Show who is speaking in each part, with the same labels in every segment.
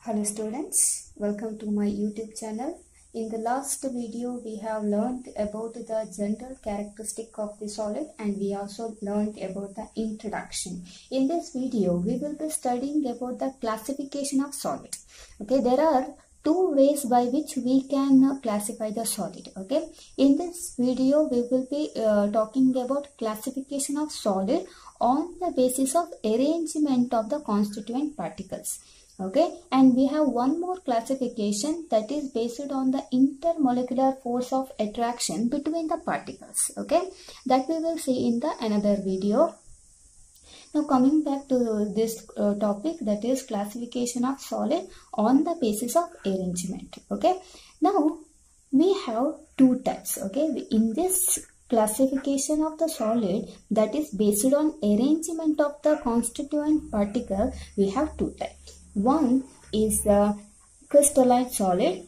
Speaker 1: Hello students, welcome to my YouTube channel. In the last video we have learned about the general characteristic of the solid and we also learned about the introduction. In this video we will be studying about the classification of solid. Okay, there are two ways by which we can classify the solid. Okay, in this video we will be talking about classification of solid on the basis of arrangement of the constituent particles. Okay, and we have one more classification that is based on the intermolecular force of attraction between the particles. Okay, that we will see in the another video. Now coming back to this topic, that is classification of solid on the basis of arrangement. Okay, now we have two types. Okay, in this classification of the solid that is based on arrangement of the constituent particle, we have two types. One is the crystalline solid,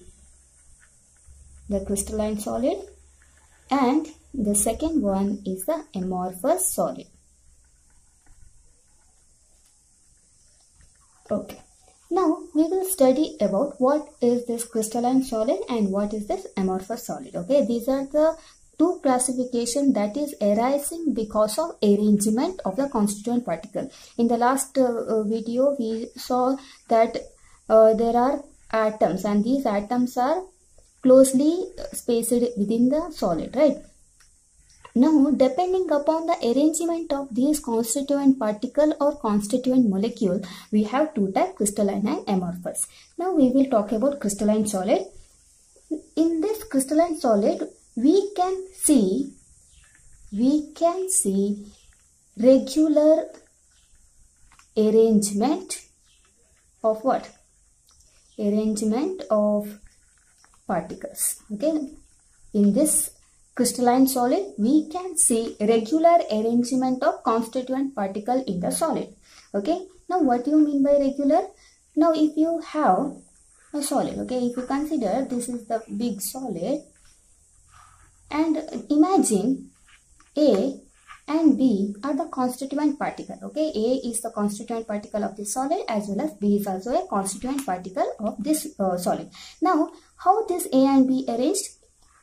Speaker 1: and the second one is the amorphous solid. Okay, now we will study about what is this crystalline solid and what is this amorphous solid. Okay, these are the two classification that is arising because of arrangement of the constituent particle. In the last video we saw that there are atoms and these atoms are closely spaced within the solid, right? Now depending upon the arrangement of these constituent particle or constituent molecule, we have two types, crystalline and amorphous. Now we will talk about crystalline solid. In this crystalline solid we can see regular arrangement of what? Arrangement of particles. Okay, in this crystalline solid we can see regular arrangement of constituent particle in the solid. Okay, now what do you mean by regular? Now if you have a solid, okay, if you consider this is the big solid, and imagine A and B are the constituent particle. Okay, A is the constituent particle of this solid as well as B is also a constituent particle of this solid. Now, how this A and B arranged?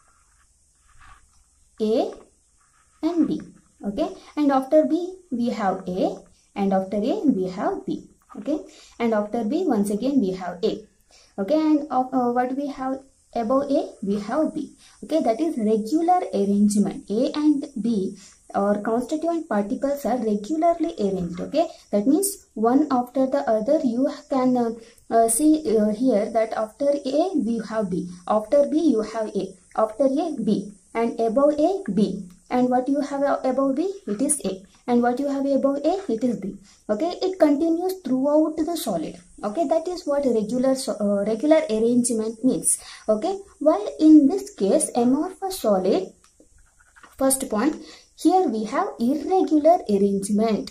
Speaker 1: A and B. Okay, and after B we have A, and after A we have B. Okay, and after B once again we have A. Okay, and what we have? Above A we have B. Okay, that is regular arrangement. A and B or constituent particles are regularly arranged. Okay, that means one after the other. You can see here that after A we have B, after B you have A, after A B, and above A B, and what you have above B, it is A, and what you have above A, it is B. Okay, it continues throughout the solid. Okay, that is what regular arrangement means. Okay, while in this case amorphous solid, first point, here we have irregular arrangement.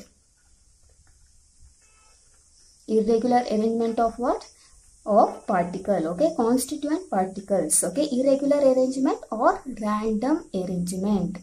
Speaker 1: Irregular arrangement of what? Of particle. Okay, constituent particles. Okay, irregular arrangement or random arrangement.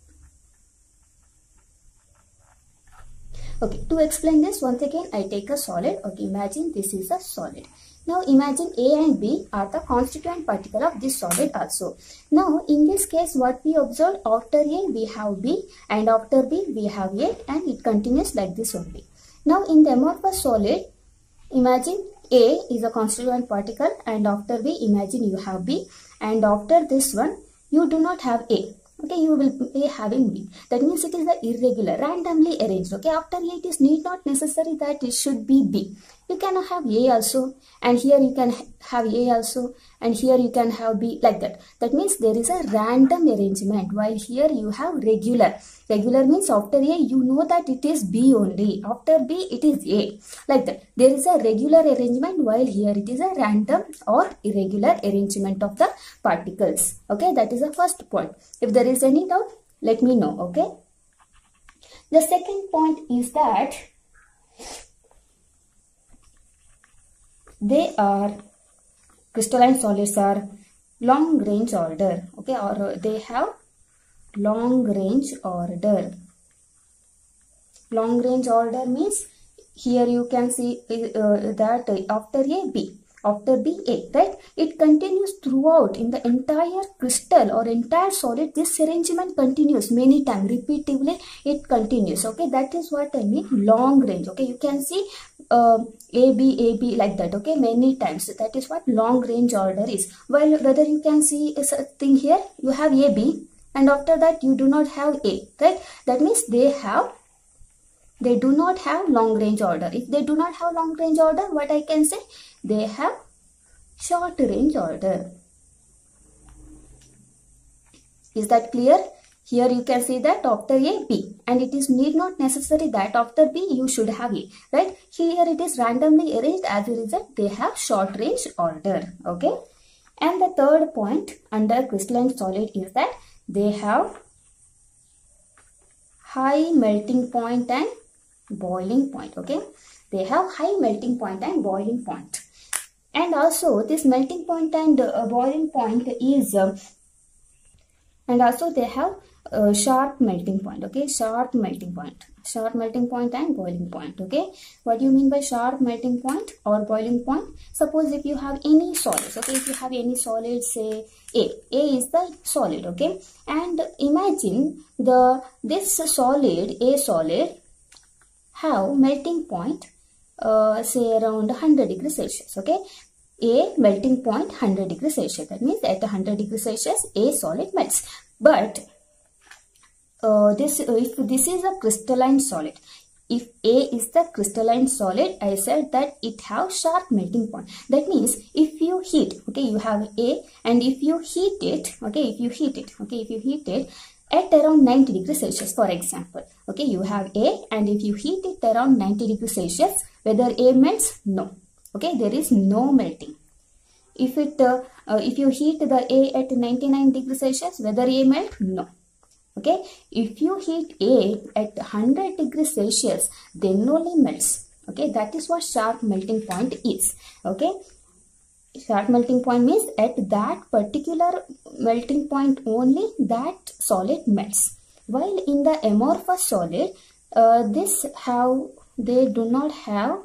Speaker 1: Okay, to explain this once again I take a solid. Okay, imagine this is a solid. Now imagine A and B are the constituent particle of this solid also. Now in this case what we observed, after A we have B and after B we have A, and it continues like this only. Now in the amorphous solid, imagine A is a constituent particle and after B imagine you have B, and after this one you do not have A. Okay, you will be having B. That means it is the irregular, randomly arranged. Okay, after A it is need not necessary that it should be B. You can have A also, and here you can have A also, and here you can have B, like that. That means there is a random arrangement, while here you have regular. Regular means after A you know that it is B only, after B it is A, like that. There is a regular arrangement, while here it is a random or irregular arrangement of the particles. Okay, that is the first point. If there is any doubt, let me know. Okay, the second point is that crystalline solids are long range order. Okay, or they have long range order. Long range order means here you can see that after A, B. After B, A, right? It continues throughout in the entire crystal or entire solid. This arrangement continues many times, repeatedly it continues. Okay, that is what I mean long range. Okay, you can see A, B like that. Okay, many times. That is what long range order is. While whether you can see a thing here, you have A, B, and after that you do not have A, right? That means they do not have long range order. If they do not have long range order, what I can say? They have short range order. Is that clear? Here you can see that after A, B, and it is need not necessary that after B you should have A, right? Here it is randomly arranged. As a result, they have short range order. Okay. And the third point under crystalline solid is that they have high melting point and boiling point. Okay, they have high melting point and boiling point. And also this melting point and boiling point is and also they have sharp melting point. Okay, sharp melting point and boiling point. Okay, what do you mean by sharp melting point or boiling point? Suppose if you have any solids, okay, if you have any solid, say A is the solid. Okay, and imagine this solid, A solid, have melting point say around 100 degrees Celsius. Okay, A melting point 100 degrees Celsius. That means at 100 degrees Celsius A solid melts. But if this is a crystalline solid, if A is the crystalline solid, I said that it have sharp melting point. That means if you heat, okay, you have A, and if you heat it, okay, if you heat it at around 90 degrees Celsius, for example, okay, you have A, and if you heat it around 90 degrees Celsius, whether A melts? No. Okay, there is no melting. If you heat the A at 99 degrees Celsius, whether A melt? No. Okay, if you heat A at 100 degrees Celsius, then only melts. Okay, that is what sharp melting point is. Okay, sharp melting point means at that particular melting point only that solid melts. While in the amorphous solid, they do not have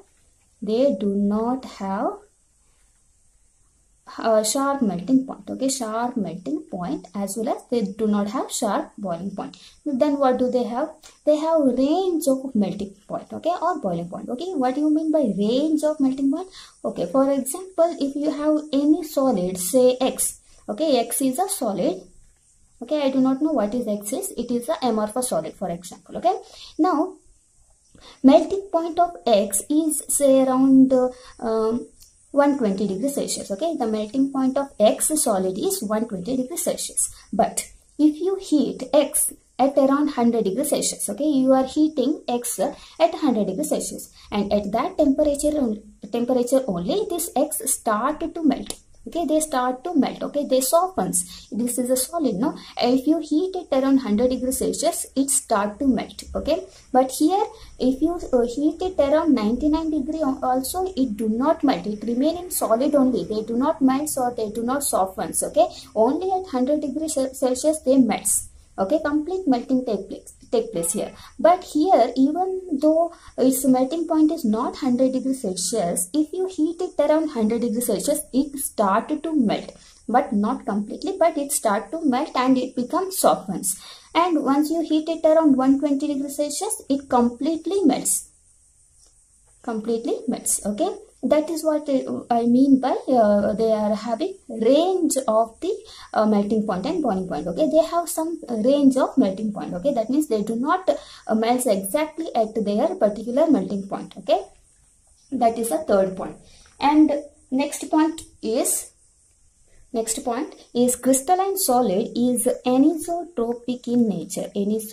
Speaker 1: sharp melting point. Okay, sharp melting point, as well as they do not have sharp boiling point. Then what do they have? They have range of melting point, okay, or boiling point. Okay, what do you mean by range of melting point? Okay, for example, if you have any solid, say X, okay, X is a solid. Okay, I do not know what is X is. It is a amorphous solid, for example. Okay, now melting point of X is say around 120 degrees Celsius. Okay, the melting point of X solid is 120 degrees Celsius. But if you heat X at around 100 degrees Celsius, okay, you are heating X at 100 degrees Celsius, and at that temperature only this X started to melt. Okay, they start to melt. Okay, they softens. This is a solid, no? If you heat it around 100 degrees Celsius, it start to melt. Okay, but here if you heat it around 99 degree also, it do not melt. It remain in solid only. They do not melt or they do not softens. Okay, only at 100 degrees Celsius they melts. Okay, complete melting take place here. But here, even though its melting point is not 100 degrees Celsius, if you heat it around 100 degrees Celsius, it started to melt, but not completely, but it start to melt and it becomes softens. And once you heat it around 120 degrees Celsius, it completely melts. Okay, that is what I mean by they are having range of the melting point and boiling point. Okay, they have some range of melting point. Okay, that means they do not melt exactly at their particular melting point. Okay, that is the third point. And next point is crystalline solid is anisotropic in nature.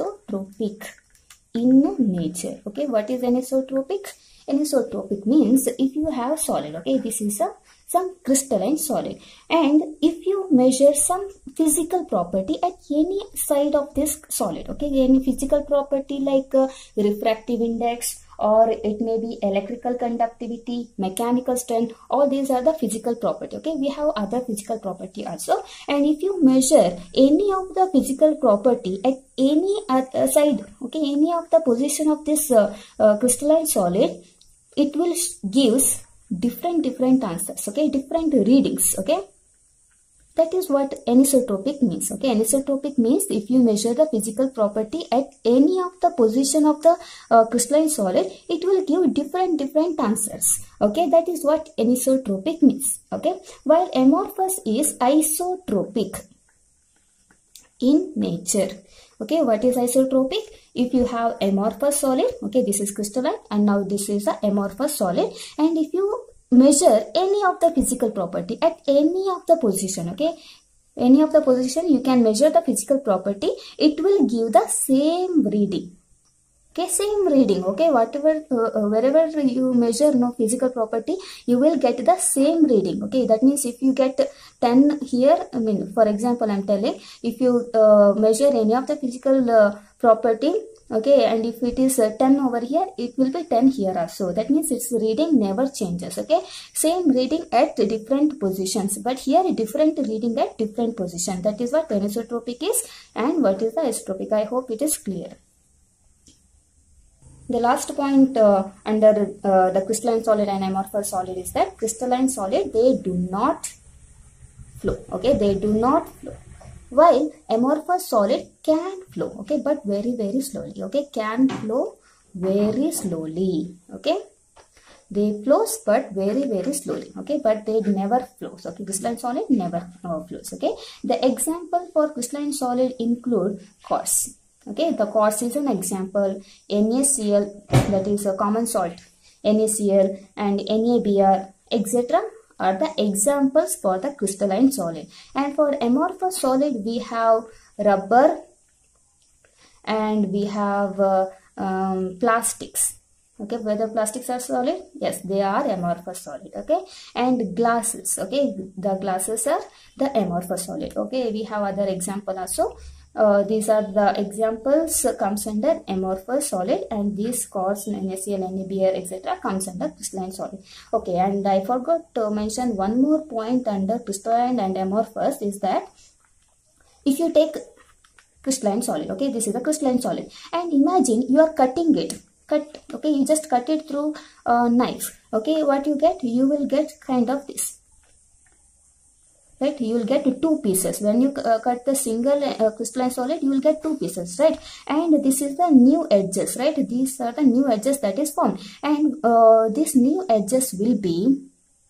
Speaker 1: Okay, what is anisotropic? Anisotropic means if you have solid, okay, this is some crystalline solid, and if you measure some physical property at any side of this solid, okay, any physical property like refractive index, or it may be electrical conductivity, mechanical strength, all these are the physical property. Okay, we have other physical property also, and if you measure any of the physical property at any side, okay, any of the position of this crystalline solid, it will gives different answers, okay, different readings, okay. That is what anisotropic means, okay. Anisotropic means if you measure the physical property at any of the position of the crystalline solid, it will give different answers, okay. That is what anisotropic means, okay. While amorphous is isotropic in nature, okay. What is isotropic? If you have amorphous solid, okay, this is crystalline and now this is the amorphous solid, and if you measure any of the physical property at any of the position, okay, any of the position you can measure the physical property, it will give the same reading, okay, same reading, okay. Whatever wherever you measure no physical property, you will get the same reading, okay. That means if you get 10 here, I mean for example I'm telling, if you measure any of the physical property, okay, and if it is 10 over here, it will be 10 here also. That means its reading never changes, okay. Same reading at different positions, but here different reading at different position. That is what anisotropic is and what is the isotropic. I hope it is clear. The last point under the crystalline solid and amorphous solid is that crystalline solid, they do not flow, okay, they do not flow. While amorphous solid can flow, okay, but very slowly, okay, can flow very slowly, okay. They flows but very slowly, okay, but they never flows, okay. Crystalline solid never flows, okay. The example for crystalline solid include quartz, okay. The quartz is an example. NaCl, that is a common salt, NaCl and NaBr, etc. are the examples for the crystalline solid. And for amorphous solid, we have rubber and we have plastics, okay. Whether plastics are solid, yes, they are amorphous solid, okay. And glasses, okay, the glasses are the amorphous solid, okay. We have other example also. These are the examples comes under amorphous solid, and these quartz, NaCl, NaBr, etc. comes under crystalline solid. Okay, and I forgot to mention one more point under crystalline and amorphous is that if you take crystalline solid, okay, this is the crystalline solid, and imagine you are cutting it, okay, you just cut it through a knife, okay, what you get? You will get kind of this. Right, you will get two pieces. When you cut the single crystalline solid, you will get two pieces, right? And this is the new edges, right? These are the new edges that is formed, and these new edges will be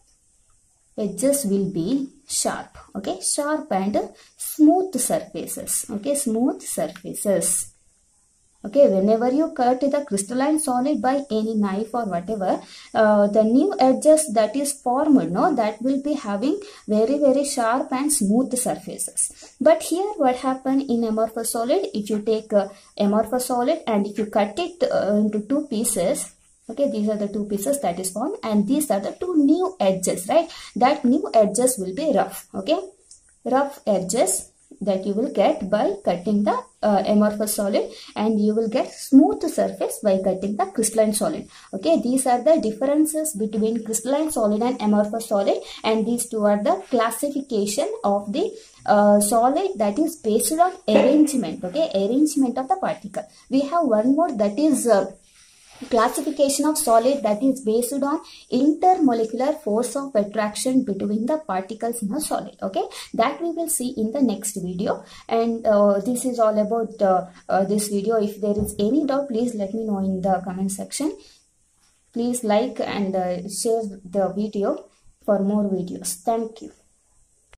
Speaker 1: sharp, okay, sharp and smooth surfaces, okay, smooth surfaces. Okay, whenever you cut the crystalline solid by any knife or whatever, the new edges that is formed, no, that will be having very sharp and smooth surfaces. But here what happened in amorphous solid, if you take amorphous solid and if you cut it into two pieces, okay, these are the two pieces that is formed, and these are the two new edges, right? That new edges will be rough, okay, rough edges that you will get by cutting the amorphous solid, and you will get smooth surface by cutting the crystalline solid, okay. These are the differences between crystalline solid and amorphous solid, and these two are the classification of the solid that is based on arrangement, okay, arrangement of the particle. We have one more, that is classification of solid, that is based on intermolecular force of attraction between the particles in a solid, okay. That we will see in the next video, and this is all about this video. If there is any doubt, please let me know in the comment section. Please like and share the video for more videos. Thank you.